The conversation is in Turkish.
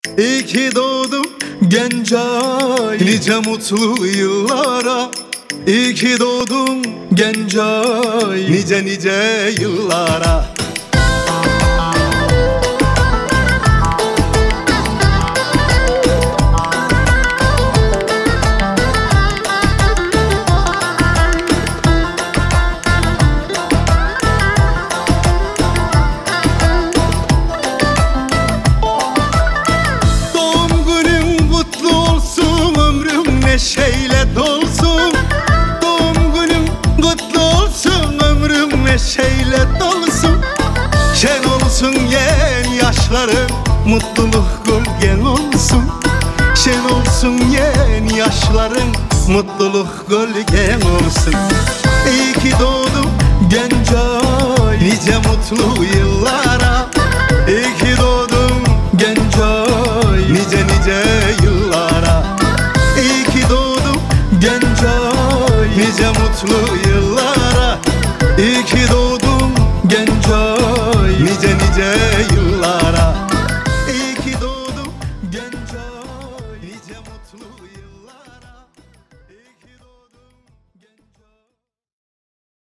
İyi ki doğdum Gencay, nice mutlu yıllara. İyi ki doğdum Gencay, nice nice yıllara. Neşeyle dolsun, doğum günüm kutlu olsun, ömrüm neşeyle dolsun. Şen olsun yeni yaşların, mutluluk gölgen olsun. Şen olsun yeni yaşların, mutluluk gölgen olsun. İyi ki doğdum Gencay, nice mutlu yıllara. İyi ki doğdum Gencay, nice nice yıllara. İyi ki doğdum Gencay, nice mutlu yıllara. İyi ki doğdum Gencay, nice nice yıllara.